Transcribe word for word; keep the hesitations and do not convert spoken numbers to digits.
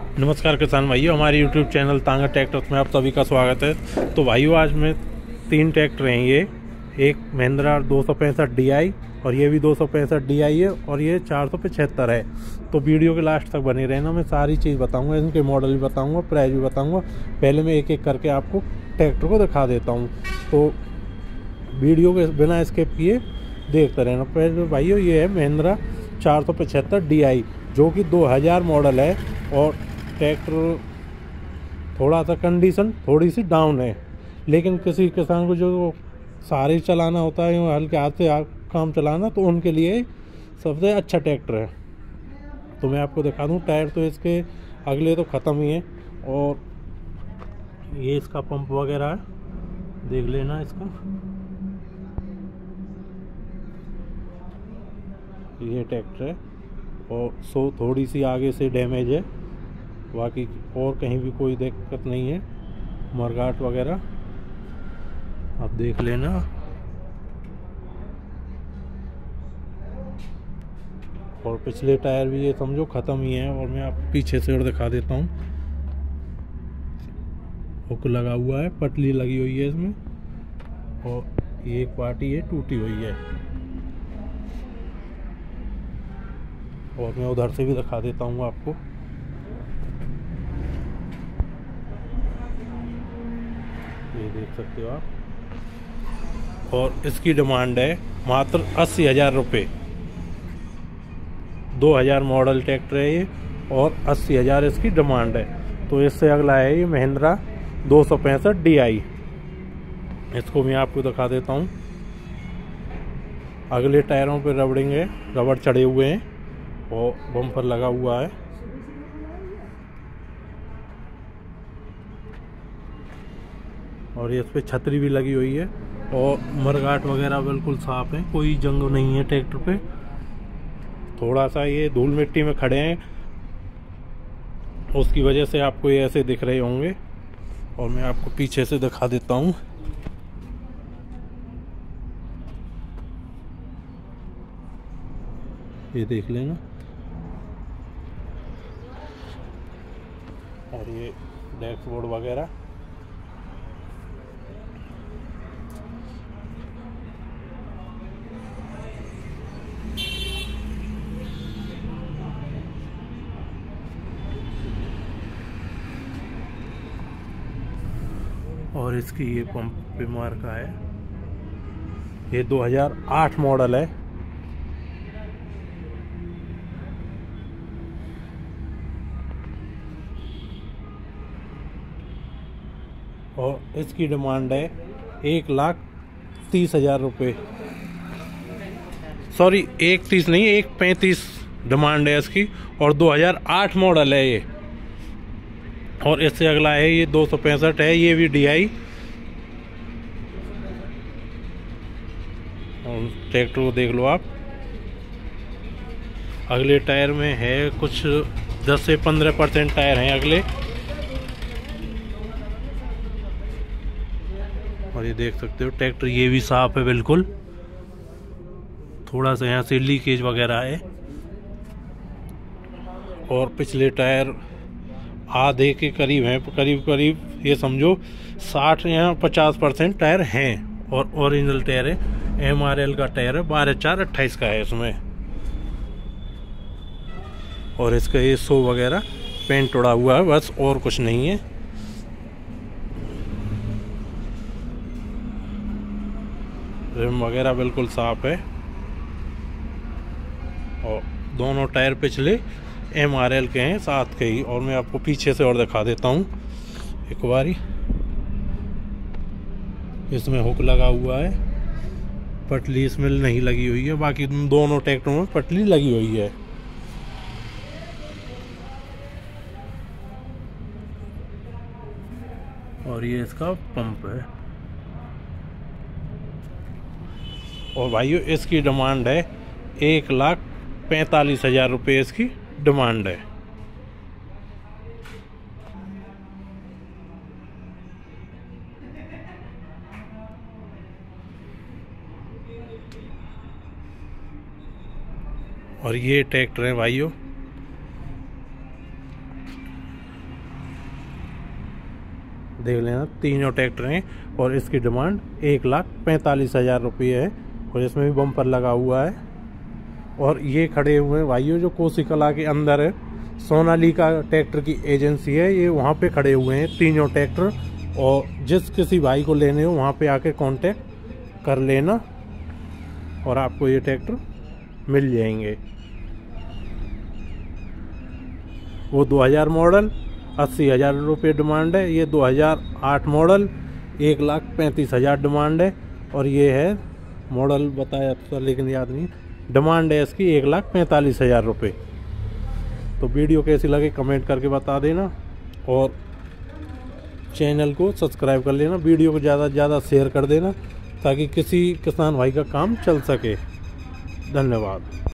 नमस्कार किसान भाइयों, हमारे यूट्यूब चैनल तांगा ट्रैक्टर्स में आप सभी का स्वागत है। तो भाइयों, आज में तीन ट्रैक्टर हैं। ये एक महिंद्रा दो सौ पैंसठ डी आई और ये भी दो सौ पैंसठ डी आई है और ये चार सौ पचहत्तर है। तो वीडियो के लास्ट तक बने रहना, मैं सारी चीज़ बताऊंगा, इनके मॉडल भी बताऊंगा, प्राइस भी बताऊंगा। पहले मैं एक एक करके आपको ट्रैक्टर को दिखा देता हूँ, तो वीडियो के बिना स्किप किए देखते रहना। पहले भाइयों, ये है महिंद्रा चार सौ पचहत्तर डी आई, जो कि दो हज़ार मॉडल है और ट्रैक्टर थोड़ा सा कंडीशन थोड़ी सी डाउन है, लेकिन किसी किसान को जो सारे चलाना होता है, हल्के हाथ से काम चलाना, तो उनके लिए सबसे अच्छा ट्रैक्टर है। तो मैं आपको दिखा दूं, टायर तो इसके अगले तो ख़त्म ही है और ये इसका पंप वगैरह है, देख लेना इसका। ये ट्रैक्टर है और सो थोड़ी सी आगे से डैमेज है, बाकी और कहीं भी कोई दिक्कत नहीं है। मरगाट वगैरह आप देख लेना। और पिछले टायर भी ये समझो ख़त्म ही है। और मैं आप पीछे से और दिखा देता हूँ, हुक लगा हुआ है, पटली लगी हुई है इसमें और ये एक पार्टी है टूटी हुई है। और मैं उधर से भी दिखा देता हूँ आपको। ये देख सकते हो आप। और इसकी डिमांड है मात्र अस्सी हज़ार रुपये। दो हज़ार मॉडल ट्रैक्टर है ये और अस्सी हज़ार इसकी डिमांड है। तो इससे अगला है ये महिंद्रा दो सौ पैंसठ डी आई। इसको मैं आपको दिखा देता हूँ। अगले टायरों पे रबड़िंग है, रबड़ चढ़े हुए हैं और बम्पर लगा हुआ है। और ये इस पर छतरी भी लगी हुई है और मरगाट वगैरह बिल्कुल साफ है, कोई जंग नहीं है ट्रैक्टर पे। थोड़ा सा ये धूल मिट्टी में खड़े हैं, उसकी वजह से आपको ये ऐसे दिख रहे होंगे। और मैं आपको पीछे से दिखा देता हूँ। ये देख लेना। और ये डैशबोर्ड वगैरह और इसकी ये पंप पे मार्का है। ये दो हज़ार आठ मॉडल है। और इसकी डिमांड है एक लाख तीस हजार रुपये। सॉरी, एक तीस नहीं, एक पैंतीस डिमांड है इसकी। और दो हज़ार आठ मॉडल है ये। और इससे अगला है ये दो सौ पैंसठ है, ये भी डी आई। और ट्रैक्टर को देख लो आप। अगले टायर में है कुछ दस से पंद्रह परसेंट टायर हैं अगले। और ये देख सकते हो ट्रैक्टर ये भी साफ है बिल्कुल। थोड़ा सा यहाँ से लीकेज वगैरह है। और पिछले टायर आधे के करीब हैं, करीब करीब ये समझो साठ या पचास परसेंट टायर हैं। और ओरिजिनल टायर है, एम आर एल का टायर है, बारह चार अट्ठाईस का है इसमें। और इसका ये शो वगैरह पेंट उड़ा हुआ है, बस और कुछ नहीं है। रिम वगैरह बिल्कुल साफ है। और दोनों टायर पिछले एम आर एल के हैं, साथ के ही। और मैं आपको पीछे से और दिखा देता हूँ एक बारी। इसमें हुक लगा हुआ है, पटली इसमें नहीं लगी हुई है, बाकी दोनों ट्रैक्टरों में पटली लगी हुई है। और ये इसका पंप है। और भाइयों, इसकी डिमांड है एक लाख पैंतालीस हजार रुपये इसकी डिमांड है। और ये ट्रैक्टर है भाइयों, देख लेना, तीनों ट्रैक्टर हैं और इसकी डिमांड एक लाख पैंतालीस हज़ार रुपये है और इसमें भी बम्पर लगा हुआ है। और ये खड़े हुए हैं भाइयों जो कोसी कला के अंदर है, सोनालिका ट्रैक्टर की एजेंसी है, ये वहाँ पे खड़े हुए हैं तीनों ट्रैक्टर। और जिस किसी भाई को लेने हो वहाँ पे आके कांटेक्ट कर लेना और आपको ये ट्रैक्टर मिल जाएंगे। वो दो हज़ार मॉडल अस्सी हज़ार रुपये डिमांड है, ये दो हज़ार आठ मॉडल एक लाख पैंतीस हज़ार डिमांड है और ये है मॉडल बताया था लेकिन याद नहीं, डिमांड है इसकी एक लाख पैंतालीस हज़ार रुपये। तो वीडियो कैसी लगे कमेंट करके बता देना और चैनल को सब्सक्राइब कर लेना, वीडियो को ज़्यादा से ज़्यादा शेयर कर देना ताकि किसी किसान भाई का काम चल सके। धन्यवाद।